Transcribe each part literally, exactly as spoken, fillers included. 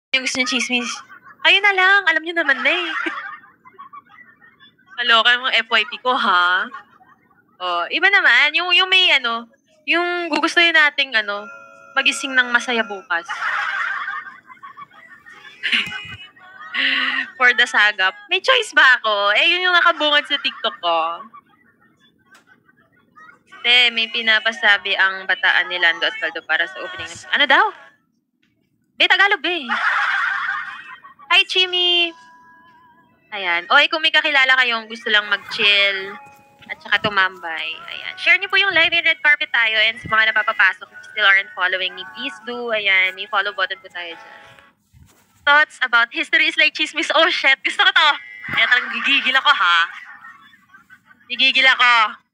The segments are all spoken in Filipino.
Yung gusto niyong tsismis, kayo na lang, alam niyo naman na, eh. Kaloka yung mga F Y P ko, ha? Oh, iba naman, yung yung may ano, yung gugustuhin nating ano, magising ng masaya bukas. For the sagap. May choice ba ako? Eh, yun yung nakabungad sa TikTok ko. Te, may pinapasabi ang Bataan ni Lando at Caldo para sa opening. Ano daw? Be, Tagalog, be. Hi, Chimi. Ayan. Oy, kung may kakilala kayong gusto lang mag-chill at saka tumambay, ayan. Share niyo po yung live in red carpet tayo, and sa mga napapapasok who still aren't following me, please do. Ayan, may follow button po tayo dyan. Thoughts about history is like chismis. Oh, shit. Gusto ko to. Kaya talagang gigigil ako, ha? Gigigil ako.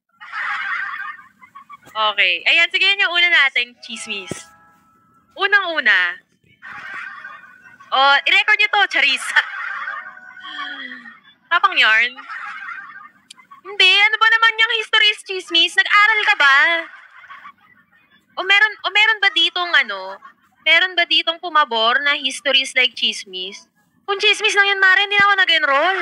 Okay. Ayan, sige yun yung una nating chismis. Unang-una. Oh, i-record nyo to, Charis. Tapang yarn. Hindi, ano ba naman yung history is chismis? Nag-aral ka ba? O meron, o meron ba ditong ano, meron ba ditong pumabor na history is like chismis? Kung chismis lang yun, Mare, hindi na ako nag-enroll.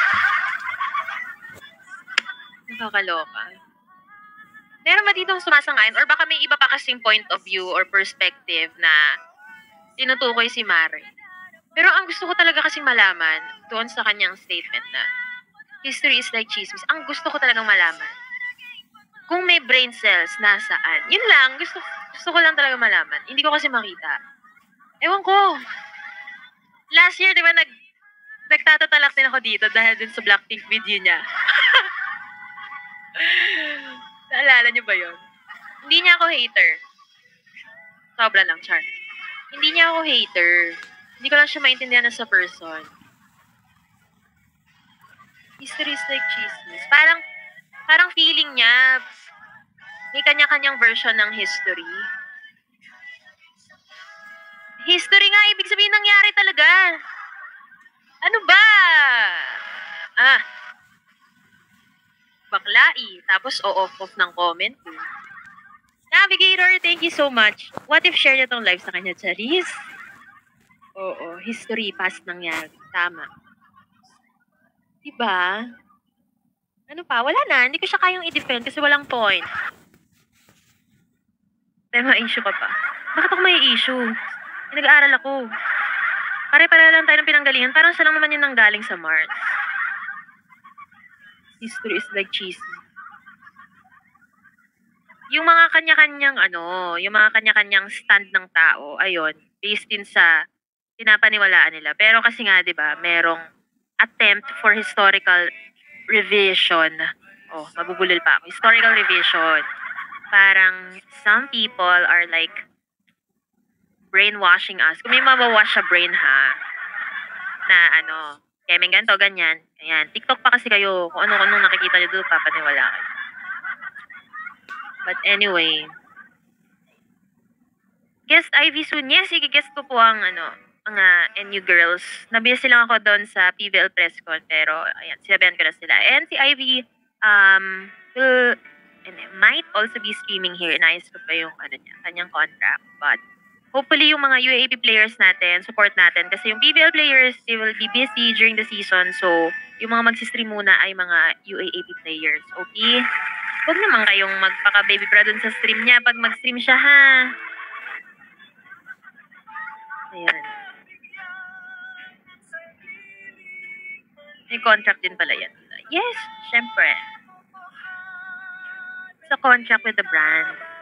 Nakakaloka. Meron ba ditong sumasangayon? Or baka may iba pa kasing point of view or perspective na tinutukoy si Mare? Pero ang gusto ko talaga kasing malaman doon sa kanyang statement na history is like chismis, ang gusto ko talagang malaman kung may brain cells nasaan. Yun lang, gusto, gusto ko lang talaga malaman. Hindi ko kasi makita. Ewan ko. Last year, di ba, nag, nagtatatalak din ako dito dahil dun sa Blackpink video niya. Naalala niyo ba yun? Hindi niya ako hater. Sobra lang, Char. Hindi niya ako hater. Hindi ko lang siya maintindihan as a person. History is like chismis. Parang, parang feeling niya, may kanya-kanyang version ng history. History nga, ibig sabihin nangyari talaga. Ano ba? Ah. Baklai. Tapos o-off-off ng comment. Navigator, thank you so much. What if share niya tong live sa kanya, Charis? Oo, history, past nangyari. Tama. Diba? Ano pa? Wala na. Hindi ko siya kayang i-defend kasi walang point. Pero may issue ka pa. Bakit ako may issue? Eh, nag-aaral ako. Pare-pare lang tayo ng pinanggalingan. Parang siya lang naman yung nanggaling sa Mars. History is like cheese. Yung mga kanya-kanyang ano, yung mga kanya-kanyang stand ng tao, ayun, based din sa pinapaniwalaan nila. Pero kasi nga, di ba, merong attempt for historical revision. Oh, mabubulil pa ako. Historical revision. Parang some people are like brainwashing us. Kung may mabawash sa brain, ha, na ano, kaya may ganito, ganyan. Ayan, TikTok pa kasi kayo. Kung ano-ano nakikita nyo doon, papaniwala kayo. But anyway, guest Ivy soon. Yes, i-guest ko po ang ano, mga N U girls. Nabisi lang ako doon sa P V L press con, pero ayan, sinabihan ko na sila. And si Ivy um will and might also be streaming here. Inayos ko pa yung ano niya, kanyang contract. But hopefully yung mga U A A P players natin, support natin. Kasi yung P V L players, they will be busy during the season. So, yung mga magsistream muna ay mga U A A P players. Okay? Huwag naman kayong magpaka-baby bra dun sa stream niya pag mag-stream siya, ha? Ayan. May contract din pala yan. Yes, syempre. Sa contract with the brand.